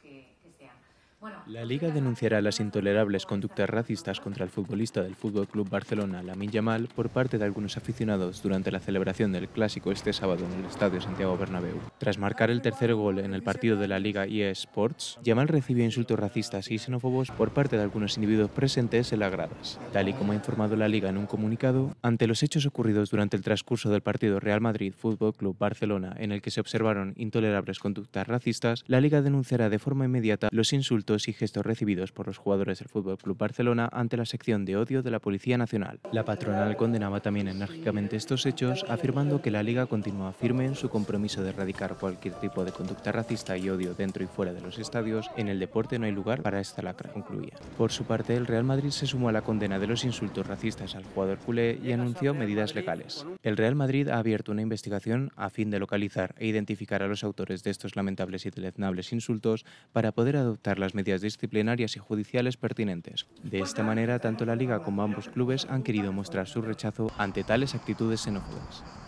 que sean. Bueno, La Liga denunciará las intolerables conductas racistas contra el futbolista del Fútbol Club Barcelona, Lamine Yamal, por parte de algunos aficionados durante la celebración del Clásico este sábado en el Estadio Santiago Bernabéu. Tras marcar el tercer gol en el partido de la Liga EA Sports, Yamal recibió insultos racistas y xenófobos por parte de algunos individuos presentes en las gradas. Tal y como ha informado la Liga en un comunicado, ante los hechos ocurridos durante el transcurso del partido Real Madrid Fútbol Club Barcelona, en el que se observaron intolerables conductas racistas, la Liga denunciará de forma inmediata los insultos y gestos recibidos por los jugadores del Fútbol Club Barcelona ante la sección de odio de la Policía Nacional. La patronal condenaba también enérgicamente estos hechos, afirmando que la Liga continúa firme en su compromiso de erradicar cualquier tipo de conducta racista y odio dentro y fuera de los estadios. En el deporte no hay lugar para esta lacra, concluía. Por su parte, el Real Madrid se sumó a la condena de los insultos racistas al jugador culé y anunció medidas legales. El Real Madrid ha abierto una investigación a fin de localizar e identificar a los autores de estos lamentables y deleznables insultos para poder adoptar las medidas disciplinarias y judiciales pertinentes. De esta manera, tanto la Liga como ambos clubes han querido mostrar su rechazo ante tales actitudes xenófobas.